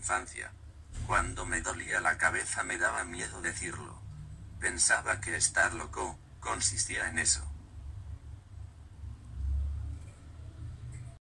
infancia. Cuando me dolía la cabeza me daba miedo decirlo. Pensaba que estar loco consistía en eso.